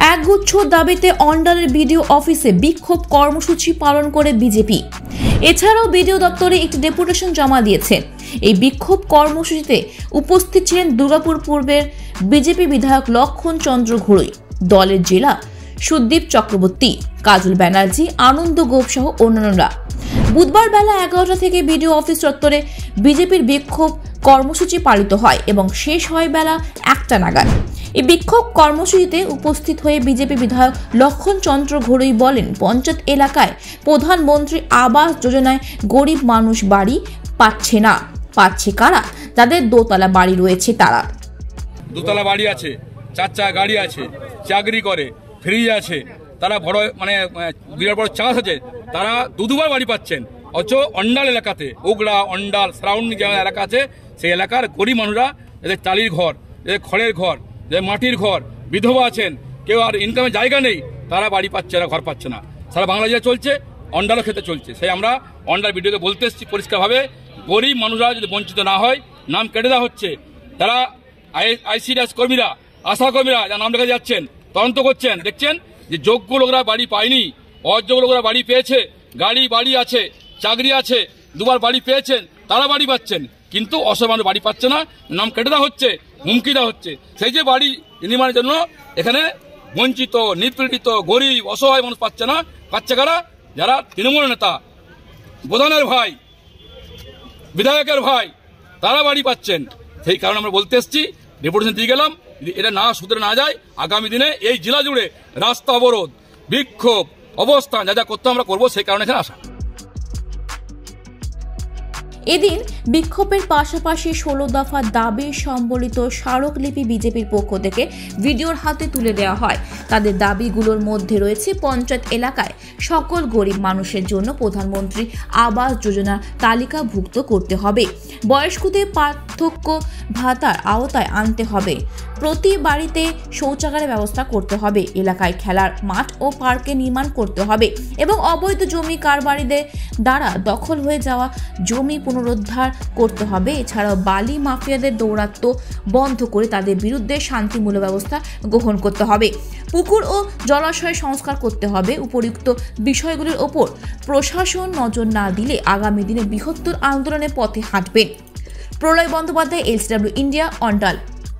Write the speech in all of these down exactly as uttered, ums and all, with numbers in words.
একগুচ্ছ দাবিতে অন্ডালের বিডিও অফিসে বিক্ষোভ কর্মসূচি পালন করে বিজেপি। এছাড়াও বিডিও দপ্তরে একটি ডেপুটেশন জমা দিয়েছেন। এই বিক্ষোভ কর্মসূচিতে উপস্থিত ছিলেন দুর্গাপুর পূর্বের বিজেপি বিধায়ক লক্ষণ চন্দ্র ঘুরুই, দলের জেলা সুদীপ চক্রবর্তী, কাজল ব্যানার্জি, আনন্দ গোপ সহ অন্যান্যরা। বুধবার বেলা এগারোটা থেকে বিডিও অফিস চত্বরে বিজেপির বিক্ষোভ কর্মসূচি পালিত হয় এবং শেষ হয় বেলা একটা নাগাদ। এই বিক্ষোভ কর্মসূচিতে উপস্থিত হয়ে বিজেপি বিধায়ক লক্ষণ চন্দ্র ঘুরুই বলেন, পঞ্চায়েত এলাকায় প্রধানমন্ত্রী আবাস যোজনায় গরিব মানুষ বাড়ি পাচ্ছে না। পাচ্ছে কারা? যাদের দোতলা বাড়ি রয়েছে তারা। দোতলা বাড়ি আছে, চার চাকা গাড়ি আছে, চাকরি করে, ফ্রিজ আছে, তারা বড় মানে বিরাট বড় চাষ আছে, তারা দু দুবার বাড়ি পাচ্ছেন। অথচ অন্ডাল এলাকাতে, ওগড়া অন্ডাল সারাউন্ডিং যে এলাকা আছে, সেই এলাকার গরিব মানুষরা, এদের টালির ঘর, এদের খড়ের ঘর, এদের মাটির ঘর, বিধবা আছেন, কেউ আর ইনকামের জায়গা নেই, তারা বাড়ি পাচ্ছে না, ঘর পাচ্ছে না। সারা বাংলা জেলা চলছে, অন্ডালও খেতে চলছে। সেই আমরা অন্ডাল ভিডিওতে বলতে এসেছি পরিষ্কারভাবে, গরিব মানুষরা যদি বঞ্চিত না হয়, নাম কেটে দেওয়া হচ্ছে। তারা আইসিডিএস কর্মীরা, আশা কর্মীরা যারা নাম লেখা যাচ্ছেন, তদন্ত করছেন, দেখছেন যে যোগ্য লোকরা বাড়ি পায়নি, অযোগ্য লোকরা বাড়ি পেয়েছে, গাড়ি বাড়ি আছে, চাকরি আছে, দুবার বাড়ি পেয়েছেন, তারা বাড়ি পাচ্ছেন, কিন্তু অসহায় মানুষ বাড়ি পাচ্ছে না, নাম কেটে দেওয়া হচ্ছে, হুমকি দেওয়া হচ্ছে। সেই যে বাড়ি নির্মাণের জন্য এখানে বঞ্চিত, নিপীড়িত, গরিব, অসহায় মানুষ পাচ্ছে না, পাচ্ছে কারা? যারা তৃণমূল নেতা, প্রধানের ভাই, বিধায়কের ভাই, তারা বাড়ি পাচ্ছেন। সেই কারণে আমরা বলতে এসেছি, ডেপুটেশন দিয়ে গেলাম, যদি এটা না শুধরে না যায়, আগামী দিনে এই জেলা জুড়ে রাস্তা অবরোধ, বিক্ষোভ, অবস্থান যা যা করতে আমরা করবো, সেই কারণে এখানে আসা। এদিন বিক্ষোভের পাশাপাশি ষোলো দফা দাবি সম্বলিত স্মারকলিপি বিজেপির পক্ষ থেকে ভিডিওর হাতে তুলে দেওয়া হয়। তাদের দাবিগুলোর মধ্যে রয়েছে পঞ্চায়েত এলাকায় সকল গরিব মানুষের জন্য প্রধানমন্ত্রী আবাস যোজনা তালিকাভুক্ত করতে হবে, বয়স্কদের পার্থক্য ভাতার আওতায় আনতে হবে, প্রতি বাড়িতে শৌচাগারের ব্যবস্থা করতে হবে, এলাকায় খেলার মাঠ ও পার্কে নির্মাণ করতে হবে এবং অবৈধ জমি কারবারিদের দ্বারা দখল হয়ে যাওয়া জমি পুনরুদ্ধার করতে হবে। এছাড়াও বালি মাফিয়াদের দৌরাত্ম্য বন্ধ করে তাদের বিরুদ্ধে শান্তিমূলক ব্যবস্থা গ্রহণ করতে হবে, পুকুর ও জলাশয় সংস্কার করতে হবে। উপরিউক্ত বিষয়গুলির ওপর প্রশাসন নজর না দিলে আগামী দিনে বৃহত্তর আন্দোলনের পথে হাঁটবেন। Pralay Bandyopadhyay, LCW India, Andal.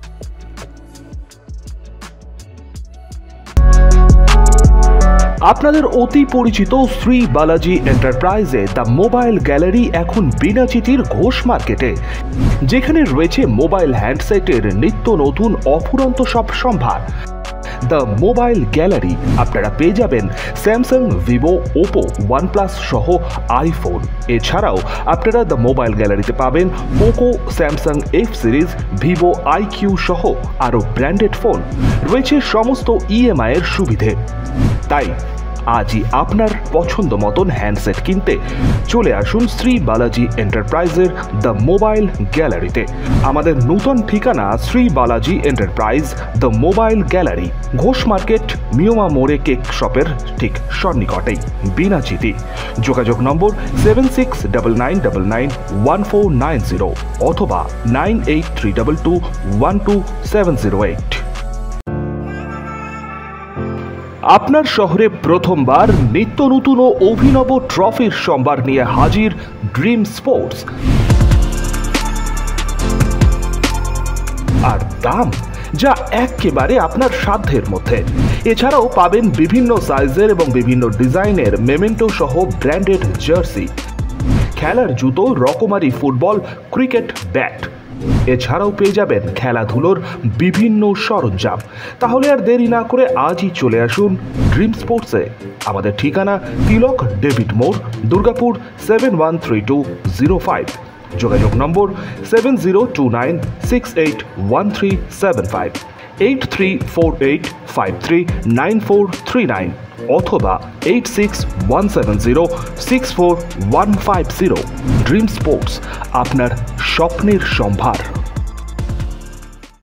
আপনাদের অতি পরিচিত শ্রী বালাজি এন্টারপ্রাইজে দ্য মোবাইল গ্যালারি এখন বিনা চিঠির ঘোষ মার্কেটে, যেখানে রয়েছে মোবাইল হ্যান্ডসেটের নিত্য নতুন অফুরন্ত সব সম্ভার। দ্য মোবাইল গ্যালারি আপনারা পেয়ে যাবেন স্যামসাং, ভিভো, ওপো, ওয়ানপ্লাস সহ আইফোন। এছাড়াও আপনারা দ্য মোবাইল গ্যালারিতে পাবেন Poco, Samsung F series, Vivo iQOO সহ আরও ব্র্যান্ডেড ফোন। রয়েছে সমস্ত ইএমআই এর সুবিধে। তাই আজই আপনার পছন্দ মতন হ্যান্ডসেট কিনতে চলে আসুন শ্রী বালাজি এন্টারপ্রাইজের দ্য মোবাইল গ্যালারিতে। আমাদের নূতন ঠিকানা Shri Balaji enterprise the mobile gallery, Ghosh market, Mioma মোড়ে কেক শপের ঠিক সন্নিকটেই, বিনা চিঠি। যোগাযোগ নম্বর seven six double nine double nine one four nine zero অথবা nine eight three double two one two seven zero eight. আপনার শহরে প্রথমবার নিত্য নতুন ও অভিনব ট্রফির সম্ভার নিয়ে হাজির ড্রিম স্পোর্টস। আর দাম যা একেবারে আপনার সাধ্যের মধ্যে। এছাড়াও পাবেন বিভিন্ন সাইজের এবং বিভিন্ন ডিজাইনের মেমেন্টো সহ ব্র্যান্ডেড জার্সি, খেলার জুতো, রকমারি ফুটবল, ক্রিকেট ব্যাট। এছাড়াও পেয়ে যাবেন খেলাধুলোর বিভিন্ন সরঞ্জাম। তাহলে আর দেরি না করে আজই চলে আসুন ড্রিম স্পোর্টসে। আমাদের ঠিকানা তিলক ডেভিড মোড়, Durgapur seven one three two zero five. যোগাযোগ নম্বর seven zero two nine six eight one three seven five, eight three four eight five three nine four three nine অথবা eight six one seven zero six four one five zero. Dream sports, আপনার স্বপ্নের সম্ভার।